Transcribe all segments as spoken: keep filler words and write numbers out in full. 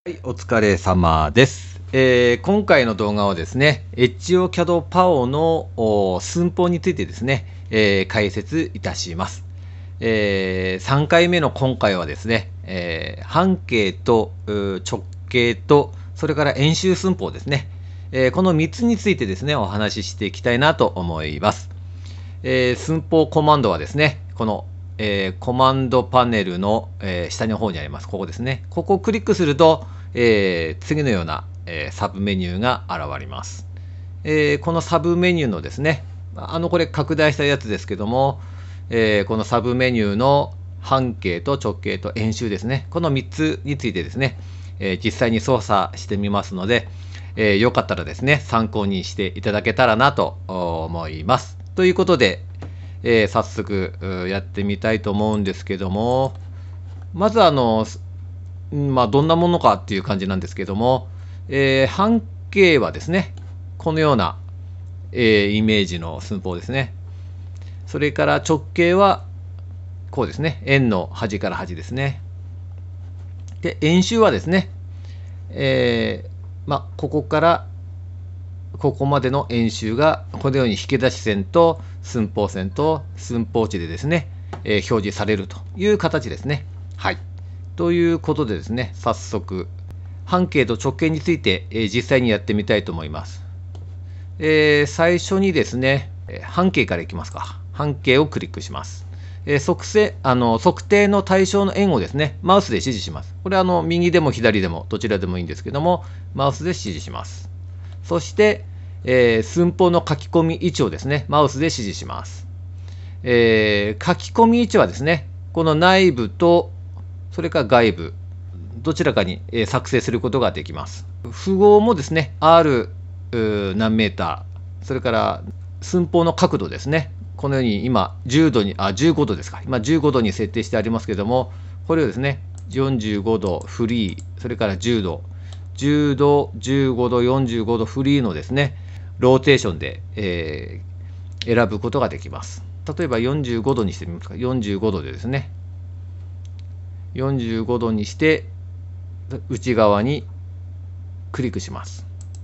はい、お疲れ様です。えー今回の動画はですね、エッジオーキャドパオのお寸法についてですね、えー解説いたします。えーさんかいめの今回はですね、えー半径とう直径と、それから円周寸法ですね、えーこのみっつについてですね、お話ししていきたいなと思います。えー寸法コマンドはですね、この、えーコマンドパネルの、えー下の方にあります。ここですね。ここをクリックすると、えー次のような、えーサブメニューが現れます。えーこのサブメニューのですね、あのこれ拡大したやつですけども、えーこのサブメニューの半径と直径と円周ですね、このみっつについてですね、えー実際に操作してみますので、えーよかったらですね、参考にしていただけたらなと思います。ということで、えー早速やってみたいと思うんですけども、まずあの、まあ、どんなものかっていう感じなんですけども、えー半径はですね、このような、えーイメージの寸法ですね。それから直径はこうですね、円の端から端ですね。で、円周はですね、えーまあ、ここからここまでの円周がこのように引き出し線と寸法線と寸法値でですね、えー表示されるという形ですね。はい。ということでですね、早速半径と直径について、えー実際にやってみたいと思います。えー最初にですね、半径からいきますか。半径をクリックします。えー測定あの測定の対象の円をですね、マウスで指示します。これはあの右でも左でもどちらでもいいんですけども、マウスで指示します。そして、えー寸法の書き込み位置をですね、マウスで指示します。えー書き込み位置はですね、この内部と、それから外部、どちらかに作成することができます。符号もですね、R 何メーター、それから寸法の角度ですね、このように今じゅうどに、あ、じゅうごどですか、今じゅうごどに設定してありますけれども、これをですね、よんじゅうごどフリー、それからじゅうど、じゅうど、じゅうごど、よんじゅうごどフリーのですね、ローテーションで、えー選ぶことができます。例えばよんじゅうごどにしてみますか。よんじゅうごどでですね、よんじゅうごどにして内側にクリックします。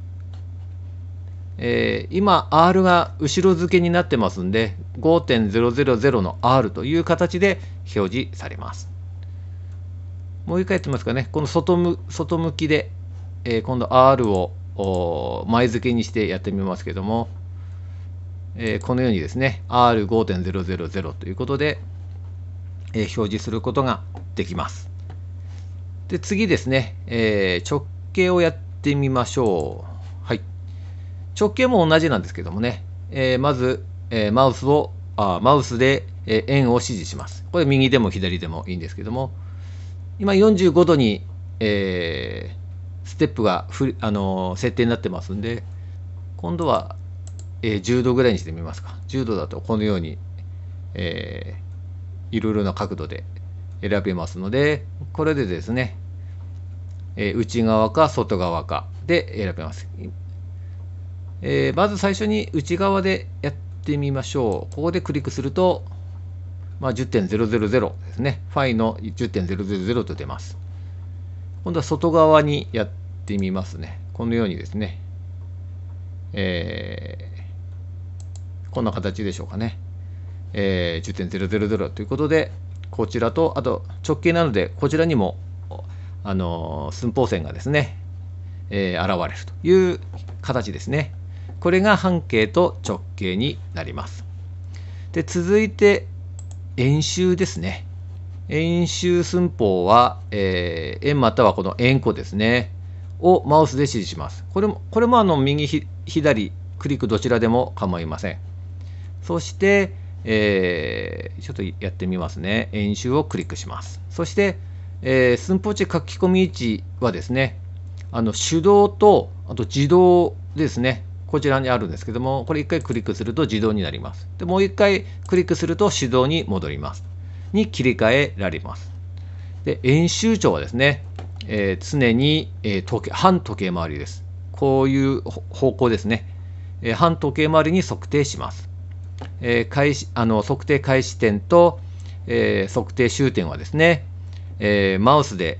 えー今 R が後ろ付けになってますんで ごてんゼロゼロゼロ の R という形で表示されます。もう一回やってみますかね。この外向外向きで、えー今度 R を前付けにしてやってみますけども、えーこのようにですね アールごてんゼロゼロゼロ ということで、えー表示することができます。で次ですね、えー直径をやってみましょう。はい。直径も同じなんですけどもね、えーまず、えーマウスをあマウスで、えー円を指示します。これ右でも左でもいいんですけども、今よんじゅうごどに、えーステップがふあのー設定になってますんで、今度は、えーじゅうどぐらいにしてみますか。じゅうどだとこのように、えーいろいろな角度で選べますので、これでですね、えー内側か外側かで選べます。えーまず最初に内側でやってみましょう。ここでクリックすると、まあ、じゅってんゼロゼロゼロ ですね。ファイの じゅってんゼロゼロゼロ と出ます。今度は外側にやってみますね。このようにですね、えーこんな形でしょうかね。えー、じゅってんゼロゼロゼロ ということで、こちらと、あと直径なので、こちらにも、あのー寸法線がですね、えー現れるという形ですね。これが半径と直径になります。で続いて円周ですね。円周寸法は、えー円またはこの円弧ですねをマウスで指示します。これもこれもあの右左クリックどちらでも構いません。そして、えーちょっとやってみますね。円周をクリックします。そして、えー寸法値書き込み位置はですね、あの手動とあと自動ですね。こちらにあるんですけども、これいっかいクリックすると自動になります。でもういっかいクリックすると手動に戻ります。に切り替えられます。で円周長はですね、えー常に、えー時計反時計回りです。こういう方向ですね。えー反時計回りに測定します。えー開始あの測定開始点と、えー測定終点はですね、えーマウスで、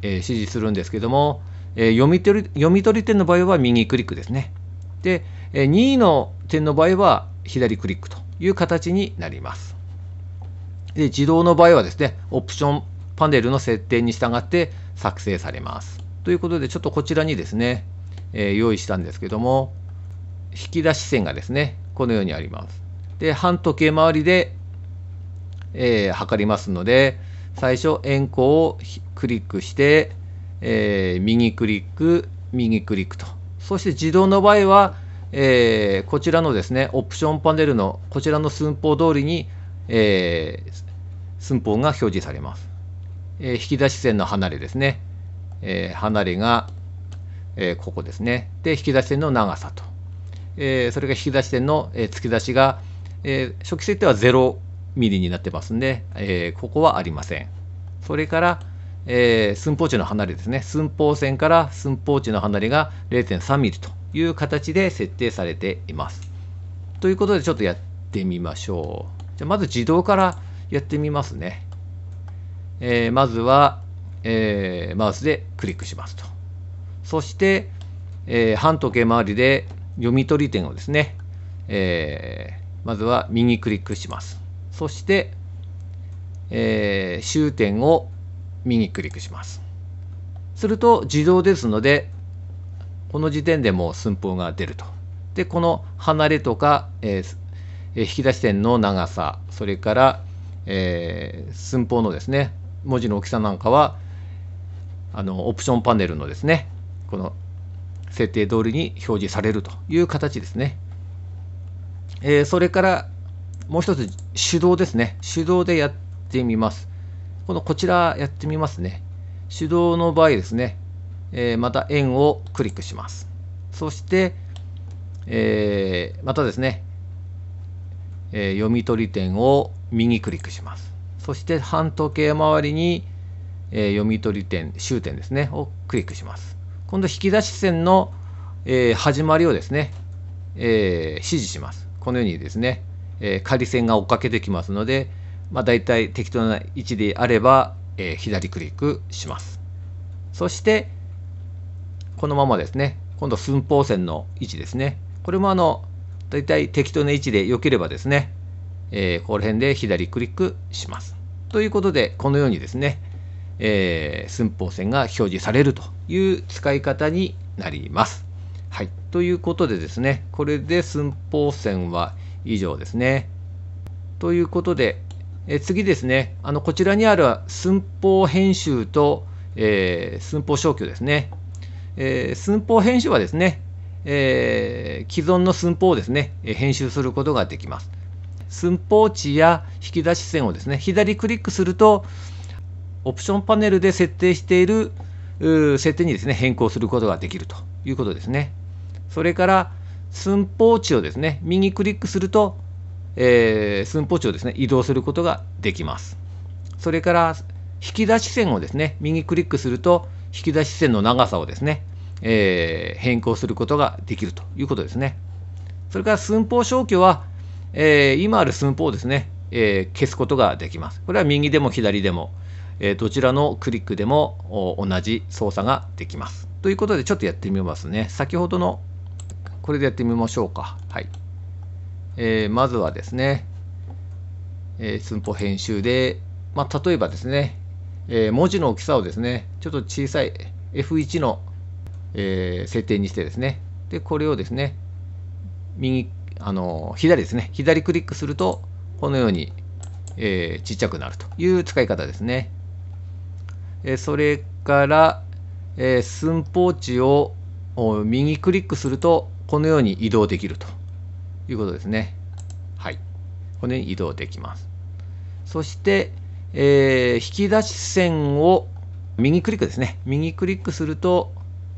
えー、指示するんですけども、えー、読み取り、読み取り点の場合は右クリックですね。で、えー、任意の点の場合は左クリックという形になります。で、自動の場合はですね、オプションパネルの設定に従って作成されます。ということで、ちょっとこちらにですね、えー、用意したんですけども、引き出し線がですね、このようにあります。で、半時計回りで、えー、測りますので、最初、円弧をクリックして、えー、右クリック、右クリックと。そして自動の場合は、えー、こちらのですね、オプションパネルのこちらの寸法通りに、えー、寸法が表示されます。えー、引き出し線の離れですね。えー、離れが、えー、ここですね。で、引き出し線の長さと。えー、それが引き出し線の、えー、突き出しが、えー、初期設定はゼロミリになってますんで、えー、ここはありません。それから、えー、寸法値の離れですね。寸法線から寸法値の離れが れいてんさんミリという形で設定されています。ということで、ちょっとやってみましょう。じゃあまず自動からやってみますね。えー、まずは、えー、マウスでクリックしますと。そして、えー、半時計回りで読み取り点をですね、えー、まずは右クリックします。そして、えー、終点を右クリックします。すると自動ですので、この時点でもう寸法が出ると。で、この離れとか、えー、引き出し点の長さ、それから、えー、寸法のですね、文字の大きさなんかは、あのオプションパネルのですね、この設定通りに表示されるという形ですね。えー、それからもう一つ手動ですね。手動でやってみます。このこちらやってみますね。手動の場合ですね、えー、また円をクリックします。そして、えー、またですね、えー、読み取り点を右クリックします。そして半時計回りに、えー、読み取り点、終点ですね、をクリックします。今度引き出し線の、えー、始まりをですね、えー、指示します。このようにですね、えー、仮線が追っかけてきますので、まあ、大体適当な位置であれば、えー、左クリックします。そして、このままですね、今度寸法線の位置ですね。これもあの、大体適当な位置で良ければですね、えー、この辺で左クリックします。ということで、このようにですね、えー、寸法線が表示されるという使い方になります。はい。ということでですね、これで寸法線は以上ですね。ということで、え次ですね、あのこちらにある寸法編集と、えー、寸法消去ですね。えー、寸法編集はですね、えー、既存の寸法をですね、編集することができます。寸法値や引き出し線をですね、左クリックすると、オプションパネルで設定している設定にですね、変更することができるということですね。それから、寸法値をですね、右クリックすると、えー、寸法値をですね、移動することができます。それから、引き出し線をですね、右クリックすると、引き出し線の長さをですね、えー、変更することができるということですね。それから寸法消去は、えー、今ある寸法をですね、えー、消すことができます。これは右でも左でも、えー、どちらのクリックでも同じ操作ができます。ということで、ちょっとやってみますね。先ほどの、これでやってみましょうか。はい。えー、まずはですね、えー、寸法編集で、まあ、例えばですね、えー、文字の大きさをですね、ちょっと小さい エフワン の、えー、設定にしてですね、で、これをですね、右、あの、左ですね、左クリックすると、このように、えー、ちっちゃくなるという使い方ですね。えそれから、えー、寸法値を右クリックすると、このように移動できるということですね。はい。このように移動できます。そして、えー、引き出し線を右クリックですね。右クリックすると、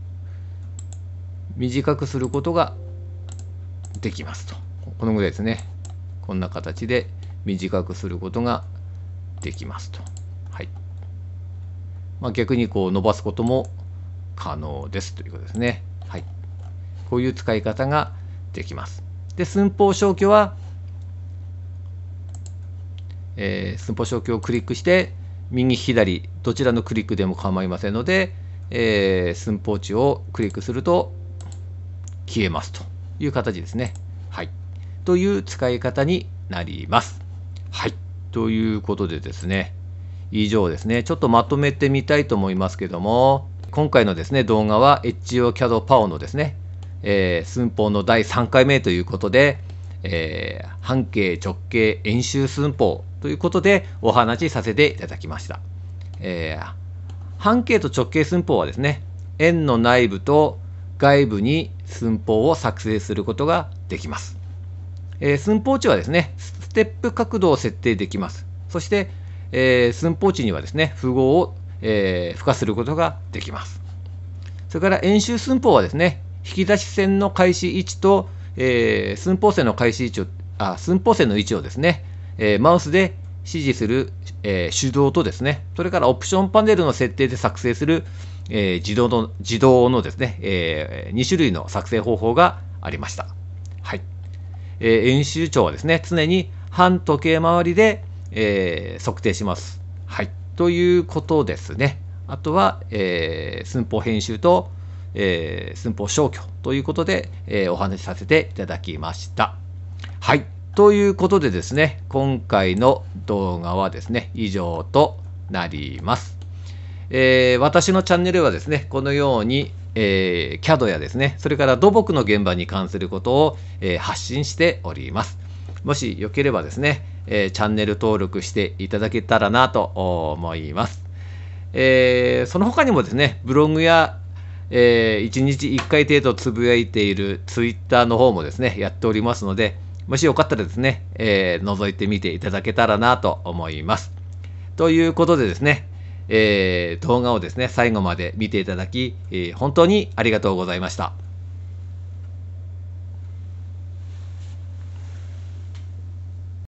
短くすることができますと。このぐらいですね。こんな形で短くすることができますと。はい。まあ、逆にこう伸ばすことも可能ですということですね。はい。こういう使い方ができます。で、寸法消去は、えー、寸法消去をクリックして、 右左どちらのクリックでも構いませんので、えー、寸法値をクリックすると消えますという形ですね。はい。という使い方になります。はい。ということでですね、以上ですね、ちょっとまとめてみたいと思いますけども、今回のですね、動画は エイチオーキャッド パオのですね、えー、寸法のだいさんかいめということで、えー、半径直径円周寸法ということでお話しさせていただきました。えー、半径と直径寸法はですね、円の内部と外部に寸法を作成することができます。えー、寸法値はですね、ステップ角度を設定できます。そして、えー、寸法値にはですね、符号を、えー、付加することができます。それから円周寸法はですね、引き出し線の開始位置と、えー、寸法線の開始位置を、あ、寸法線の位置をですね、えー、マウスで指示する、えー、手動とですね、それからオプションパネルの設定で作成する、えー、自動の、自動のですね、えー、に種類の作成方法がありました。はい。えー、円周長はですね、常に半時計回りで、えー、測定します。はい。ということですね。あとは、えー、寸法編集と、えー、寸法消去ということで、えー、お話しさせていただきました。はい。ということでですね、今回の動画はですね、以上となります。えー、私のチャンネルはですね、このように、えー、キャド やですね、それから土木の現場に関することを、えー、発信しております。もしよければですね、えー、チャンネル登録していただけたらなと思います。えー、その他にもですね、ブログや、えー、いちにちいっかい程度つぶやいているツイッターの方もですね、やっておりますので、もしよかったらですね、えー、覗いてみていただけたらなと思います。ということでですね、えー、動画をですね、最後まで見ていただき、えー、本当にありがとうございました。